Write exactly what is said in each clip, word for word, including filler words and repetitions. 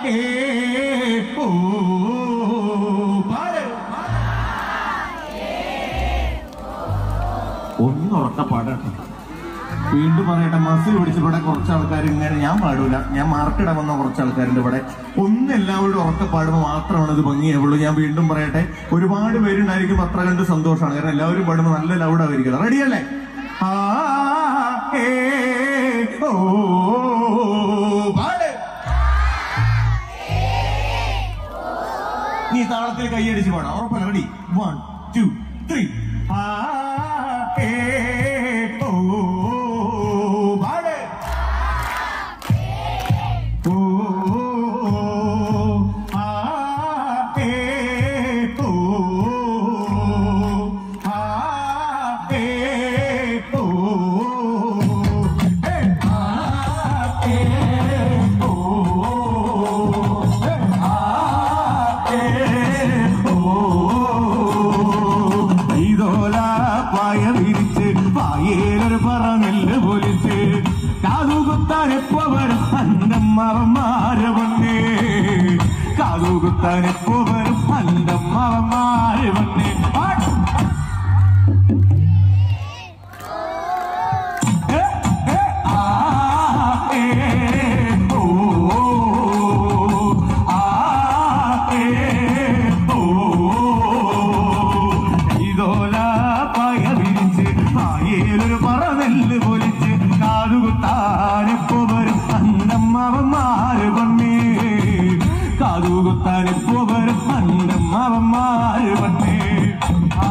ഒന്ന് ഉറക്ക പാടട്ടെ. വീണ്ടും പറയട്ടെ, മസിൽ പിടിച്ചവിടെ കുറച്ച് ആൾക്കാർ ഇങ്ങനെ ഞാൻ പാടൂല, ഞാൻ മാർക്കിടാൻ വന്ന കുറച്ച് ആൾക്കാരുണ്ട് ഇവിടെ. ഒന്ന് എല്ലാവരും ഉറക്ക പാടുമ്പോൾ മാത്രമാണ് ഇത് ഭംഗിയാവുള്ളൂ. ഞാൻ വീണ്ടും പറയട്ടെ, ഒരുപാട് പേരുണ്ടായിരിക്കും, അത്ര കണ്ട് സന്തോഷമാണ്. കാരണം എല്ലാവരും പാടുമ്പോൾ നല്ല ലൗഡായിരിക്കും. റെഡിയല്ലേ? ആ ഏ ഓ പാട്. നീ താളത്തിൽ കൈയടിച്ച് പാടാം, ഉറപ്പല്ല. റെഡി? One two three. ആ ഏ ഓ പാട്. ഓ ആ ഏ ഓ ആ ഏ ഓ പായേലൊരു പറന്നെല്ല് പൊലിച്ച് കാതുകുത്താൻ എപ്പോ വരും അന്തമ്മമാര് വന്നേ. കാതുകുത്താൻ എപ്പോ വരും അന്തമ്മമാര് വന്നേ. ഏലൊരു പറന്നെല്ല് പൊലിച്ച് കാതുകുത്താനെപ്പോ വരും അന്തമ്മമാര് വന്നേ. കാതുകുത്താനെപ്പോ വരും അന്തമ്മമാര് വന്നേ. ആ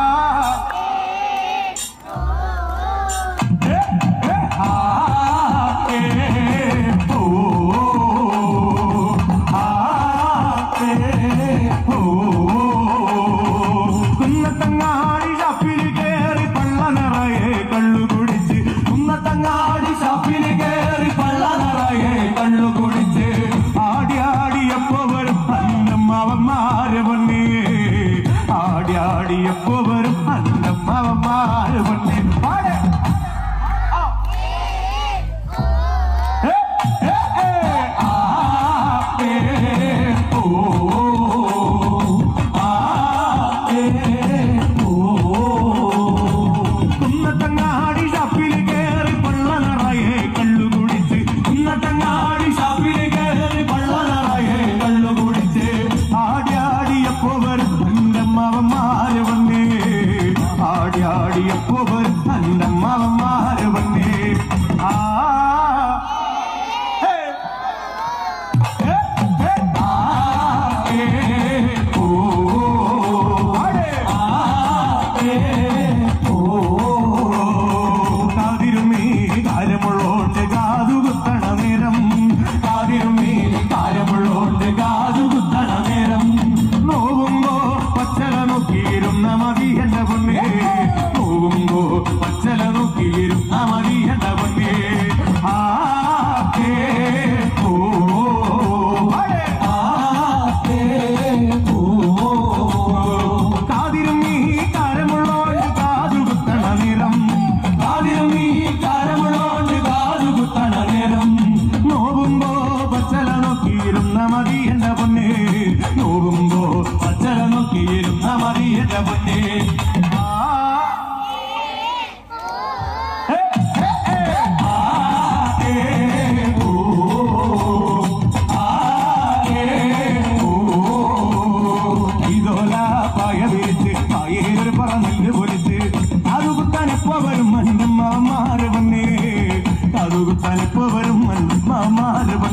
കുന്നത്തങ്ങാടി ഷാപ്പിൽ കേറി പള്ള നിറയെ കള്ളു കുടിച്ച്. കുന്നത്തങ്ങാടി ഷാപ്പിൽ കേറി പള്ള നിറയെ കള്ളു കുടിച്ച് ആടി ആടിയപ്പോ വരും അന്തമ്മമാര് വന്നേ. ആടി ആടിയപ്പോ വരും അന്തമ്മമാര് വന്നേ. പാട്. കുന്നത്തങ്ങാടി ഷാപ്പിൽ കേറി പള്ള നിറയെ കള്ളു കുടിച്ച്. കുന്നത്തങ്ങാടി ഷാപ്പിൽ കേറി പള്ള നിറയെ കള്ളു കുടിച്ച് ആടി ആടിയപ്പോ വരും അന്തമ്മമാര് വന്നേ. ആടി ആടിയപ്പോ വരും അന്തമ്മമാര് വന്നേ. ആ കാര്യമുള്ളോണ്ട് കാതുകുത്തണ നേരം. കാതിരുമേ കാര്യമുള്ളോണ്ട് കാതുകുത്തണ നേരം. നോവുമ്പോ പച്ചല നോക്കിയിരുന്ന മതി എന്റെ പൊന്നേ. നോവുമ്പോ പച്ചല നോക്കിയിരുന്ന മതി എന്റെ പൊന്നേ. ആ ഓ കാതിരുമീ കാര്യമുള്ളോണ്ട് കാതുകുത്തണ നേരം. കാതിരുമീ കാര്യമുള്ളോണ്ട് കാതുകുത്തണ നേരം. നോവുമ്പോ പച്ചല നോക്കിയിരുന്ന മതി എന്റെ പൊന്നേ. നോവുമ്പോ പച്ചല നോക്കിയിരുന്ന മതി എന്റെ പൊന്നേ. പായേലൊരു പറന്നെല്ല് പൊലിച്ച് കാതുകുത്താനെപ്പോ വരും അന്തമ്മമാര് വന്നേ. കാതുകുത്താനെപ്പോ വരും അന്തമ്മമാര്